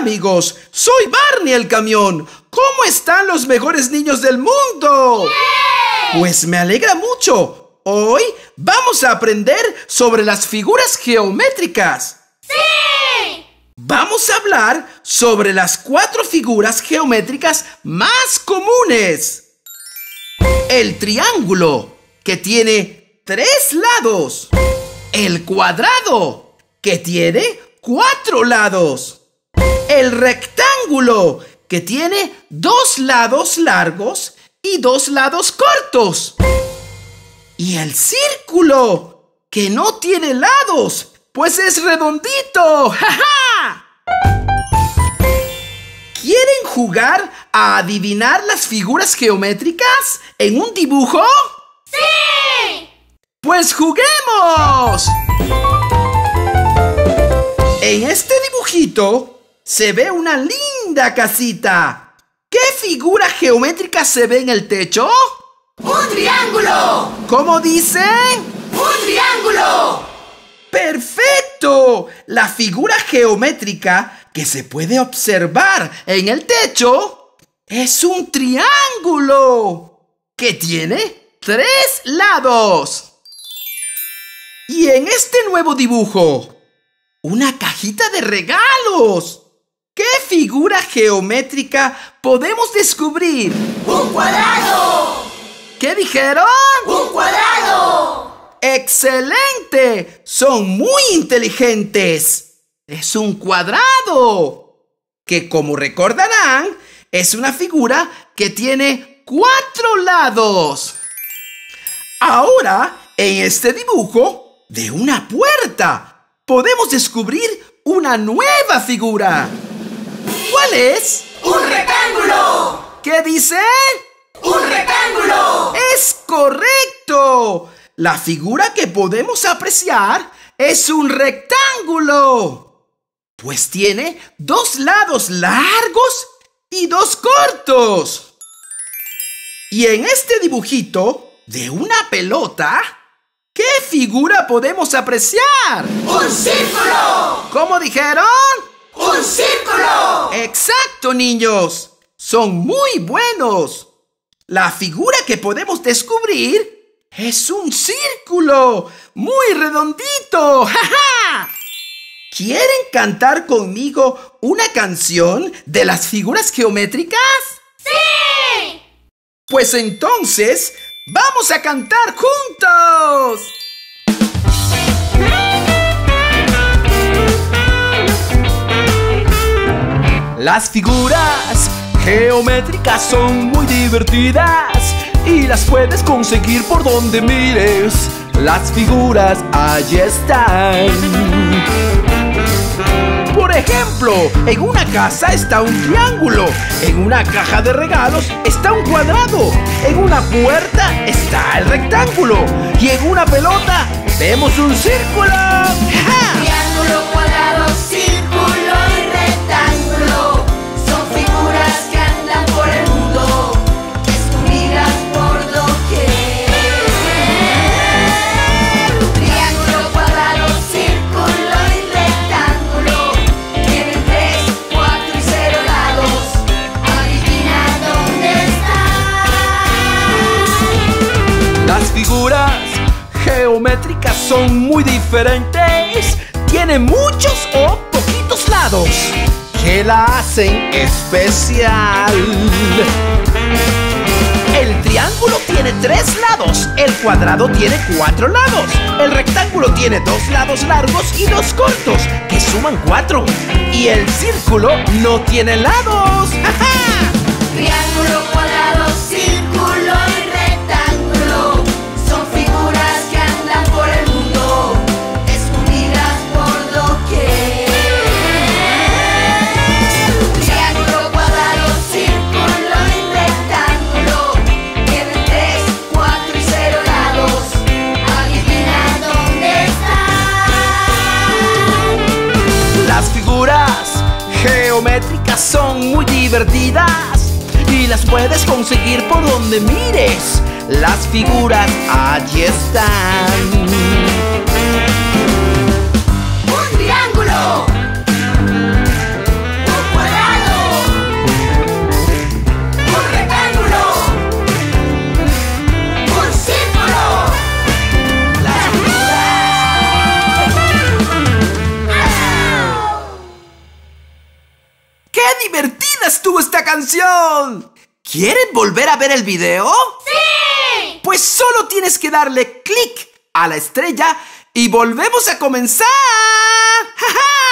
amigos, soy Barney el camión. ¿Cómo están los mejores niños del mundo? Pues me alegra mucho. Hoy vamos a aprender sobre las figuras geométricas. ¡Sí! Vamos a hablar sobre las 4 figuras geométricas más comunes. El triángulo, que tiene 3 lados. El cuadrado, que tiene 4 lados. El rectángulo, que tiene 2 lados largos y 2 lados cortos. Y el círculo, que no tiene lados, pues es redondito. ¡Ja, ja! ¿Quieren jugar a adivinar las figuras geométricas en un dibujo? ¡Sí! ¡Pues juguemos! En este dibujito se ve una linda casita. ¿Qué figura geométrica se ve en el techo? ¡Un triángulo! ¿Cómo dicen? ¡Un triángulo! ¡Perfecto! La figura geométrica que se puede observar en el techo es un triángulo que tiene 3 lados. Y en este nuevo dibujo, una cajita de regalos. ¿Qué figura geométrica podemos descubrir? ¡Un cuadrado! ¿Qué dijeron? ¡Un cuadrado! ¡Excelente! Son muy inteligentes. Es un cuadrado, que como recordarán, es una figura que tiene 4 lados. Ahora, en este dibujo de una puerta, podemos descubrir una nueva figura. ¿Cuál es? ¡Un rectángulo! ¿Qué dice? ¡Un rectángulo! ¡Es correcto! La figura que podemos apreciar es un rectángulo, pues tiene 2 lados largos y 2 cortos. Y en este dibujito de una pelota, ¿qué figura podemos apreciar? ¡Un círculo! ¿Cómo dijeron? ¡Un círculo! ¡Exacto, niños! Son muy buenos. La figura que podemos descubrir es un círculo muy redondito. ¡Ja, ja! ¿Quieren cantar conmigo una canción de las figuras geométricas? ¡Sí! Pues entonces, ¡vamos a cantar juntos! Las figuras geométricas son muy divertidas y las puedes conseguir por donde mires. Las figuras allí están. Por ejemplo, en una casa está un triángulo, en una caja de regalos está un cuadrado, en una puerta está el rectángulo y en una pelota vemos un círculo. ¡Ja! Triángulo, cuadrado, círculo y rectángulo son figuras que andan por el mundo, escondidas por doquier. Triángulo, cuadrado, círculo y rectángulo tienen 3, 4 y 0 lados. Adivina dónde están. Las figuras geométricas son muy diferentes. Tienen muchos o poquitos lados que la hacen especial. El triángulo tiene 3 lados, el cuadrado tiene 4 lados, el rectángulo tiene 2 lados largos y 2 cortos, que suman 4. Y el círculo no tiene lados. ¡Ja, ja! Triángulo, cuadrado, círculo y rectángulo son figuras que andan por el mundo, escondidas por doquier. Triángulo, cuadrado, círculo y rectángulo tienen 3, 4 y 0 lados. Adivina dónde están. Las figuras geométricas son muy divertidas y las puedes conseguir por donde mires. Las figuras allí están. Un triángulo, un divertida estuvo esta canción! ¿Quieren volver a ver el video? ¡Sí! Pues solo tienes que darle clic a la estrella y volvemos a comenzar. ¡Ja, ja!